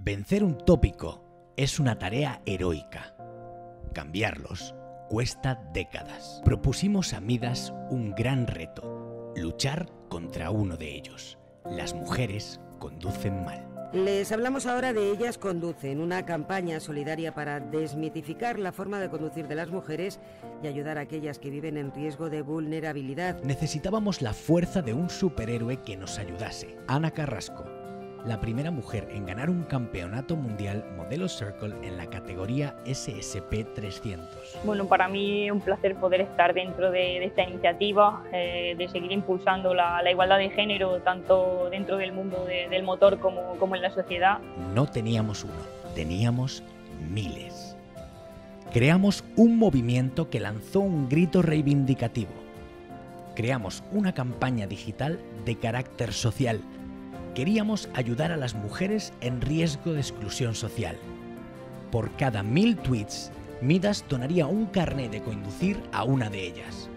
Vencer un tópico es una tarea heroica. Cambiarlos cuesta décadas. Propusimos a Midas un gran reto: luchar contra uno de ellos. Las mujeres conducen mal. Les hablamos ahora de Ellas Conducen, una campaña solidaria para desmitificar la forma de conducir de las mujeres y ayudar a aquellas que viven en riesgo de vulnerabilidad. Necesitábamos la fuerza de un superhéroe que nos ayudase. Ana Carrasco, la primera mujer en ganar un campeonato mundial modelo Circle en la categoría SSP 300. Bueno, para mí es un placer poder estar dentro de esta iniciativa, de seguir impulsando la igualdad de género, tanto dentro del mundo del motor como en la sociedad. No teníamos uno, teníamos miles. Creamos un movimiento que lanzó un grito reivindicativo. Creamos una campaña digital de carácter social. Queríamos ayudar a las mujeres en riesgo de exclusión social. Por cada 1000 tweets, Midas donaría un carné de conducir a una de ellas.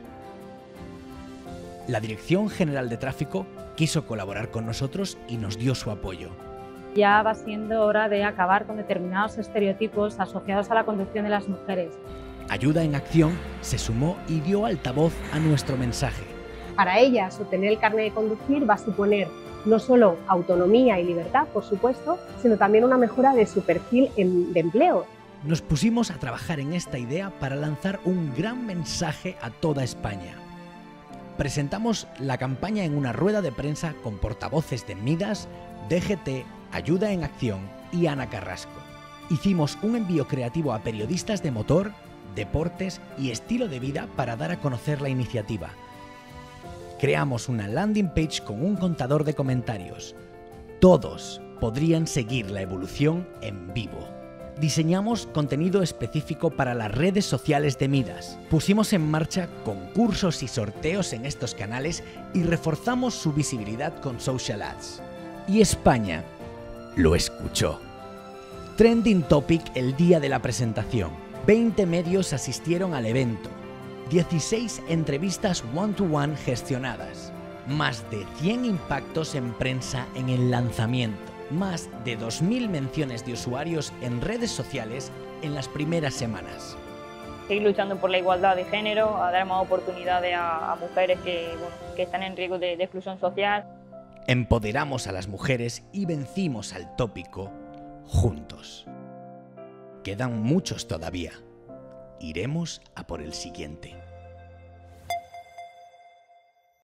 La Dirección General de Tráfico quiso colaborar con nosotros y nos dio su apoyo. Ya va siendo hora de acabar con determinados estereotipos asociados a la conducción de las mujeres. Ayuda en Acción se sumó y dio altavoz a nuestro mensaje. Para ellas, obtener el carnet de conducir va a suponer no solo autonomía y libertad, por supuesto, sino también una mejora de su perfil de empleo. Nos pusimos a trabajar en esta idea para lanzar un gran mensaje a toda España. Presentamos la campaña en una rueda de prensa con portavoces de Midas, DGT, Ayuda en Acción y Ana Carrasco. Hicimos un envío creativo a periodistas de motor, deportes y estilo de vida para dar a conocer la iniciativa. Creamos una landing page con un contador de comentarios. Todos podrían seguir la evolución en vivo. Diseñamos contenido específico para las redes sociales de Midas. Pusimos en marcha concursos y sorteos en estos canales y reforzamos su visibilidad con social ads. Y España lo escuchó. Trending topic el día de la presentación. 20 medios asistieron al evento. 16 entrevistas one-to-one gestionadas, más de 100 impactos en prensa en el lanzamiento, más de 2000 menciones de usuarios en redes sociales en las primeras semanas. Seguir luchando por la igualdad de género, a dar más oportunidades a mujeres que están en riesgo de exclusión social. Empoderamos a las mujeres y vencimos al tópico juntos. Quedan muchos todavía. Iremos a por el siguiente.